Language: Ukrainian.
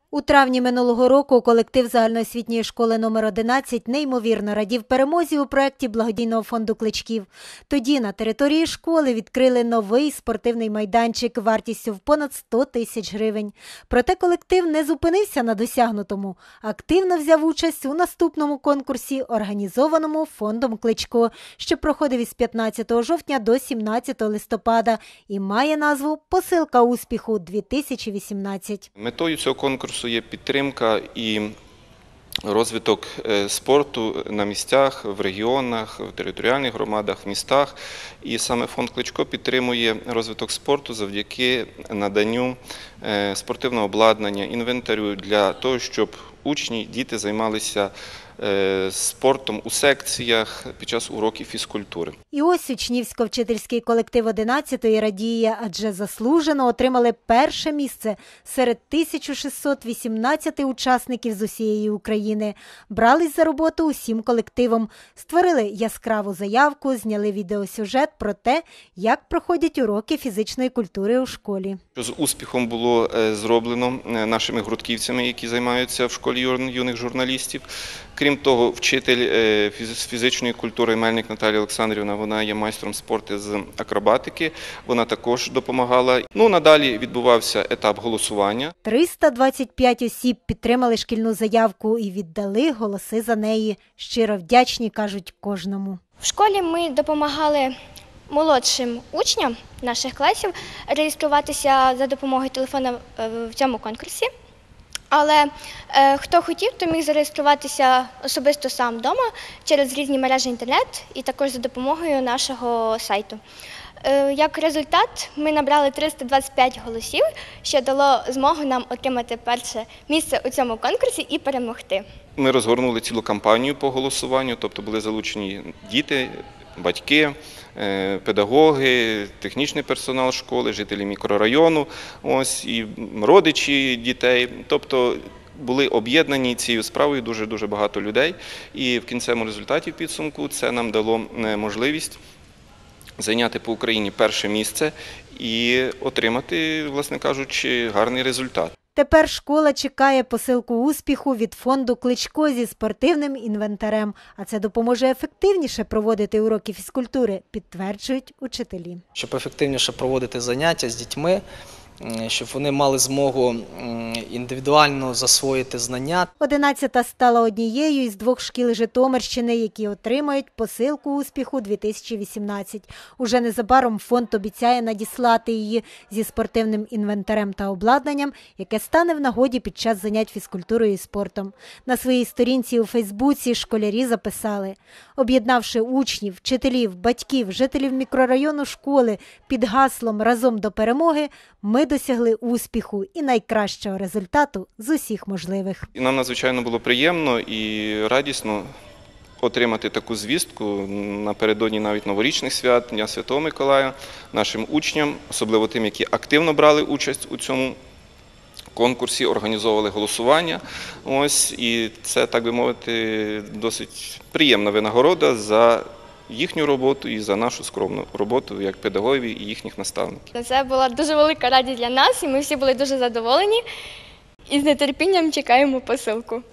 У травні минулого року колектив загальноосвітньої школи номер 11 неймовірно радів перемозі у проєкті благодійного фонду Кличків. Тоді на території школи відкрили новий спортивний майданчик вартістю в понад 100 тисяч гривень. Проте колектив не зупинився на досягнутому. Активно взяв участь у наступному конкурсі, організованому фондом Кличко, що проходив із 15 жовтня до 17 листопада і має назву «Посилка успіху-2018». Метою цього конкурсу є підтримка і розвиток спорту на місцях, в регіонах, в територіальних громадах, в містах. І саме фонд Кличко підтримує розвиток спорту завдяки наданню спортивного обладнання, інвентарю для того, щоб учні, діти займалися спортом у секціях під час уроків фізкультури. І ось учнівсько-вчительський колектив 11-ї радіє, адже заслужено отримали перше місце серед 1618 учасників з усієї України. Брались за роботу усім колективом, створили яскраву заявку, зняли відеосюжет про те, як проходять уроки фізичної культури у школі. З успіхом було зроблено нашими гуртківцями, які займаються в школі юних журналістів. Крім того, вчитель з фізичної культури Мельник Наталія Олександрівна, вона є майстром спорту з акробатики, вона також допомагала. Надалі відбувався етап голосування. 325 осіб підтримали шкільну заявку і віддали голоси за неї. Щиро вдячні, кажуть, кожному. В школі ми допомагали молодшим учням наших класів реєструватися за допомогою телефону в цьому конкурсі. Але хто хотів, то міг зареєструватися особисто сам вдома через різні мережі інтернет і також за допомогою нашого сайту. Як результат, ми набрали 325 голосів, що дало змогу нам отримати перше місце у цьому конкурсі і перемогти. Ми розгорнули цілу кампанію по голосуванню, тобто були залучені діти, батьки, педагоги, технічний персонал школи, жителі мікрорайону, і родичі дітей. Тобто були об'єднані цією справою дуже багато людей. І в кінцевому результаті, в підсумку, це нам дало можливість зайняти по Україні перше місце і отримати, власне кажучи, гарний результат. Тепер школа чекає посилку успіху від фонду Кличко зі спортивним інвентарем. А це допоможе ефективніше проводити уроки фізкультури, підтверджують учителі. Щоб ефективніше проводити заняття з дітьми, щоб вони мали змогу індивідуально засвоїти знання. 11-та стала однією із 2 шкіл Житомирщини, які отримають посилку успіху 2018. Уже незабаром фонд обіцяє надіслати її зі спортивним інвентарем та обладнанням, яке стане в нагоді під час занять фізкультурою і спортом. На своїй сторінці у Фейсбуці школярі записали: об'єднавши учнів, вчителів, батьків, жителів мікрорайону школи під гаслом «Разом до перемоги», ми досягли успіху і найкращого результату з усіх можливих. Нам надзвичайно було приємно і радісно отримати таку звістку напередодні навіть новорічних свят, Дня Святого Миколая, нашим учням, особливо тим, які активно брали участь у цьому конкурсі, організовували голосування. І це, так би мовити, досить приємна винагорода за їхню роботу і за нашу скромну роботу як педагогів і їхніх наставників. Це була дуже велика радість для нас, і ми всі були дуже задоволені і з нетерпінням чекаємо посилку.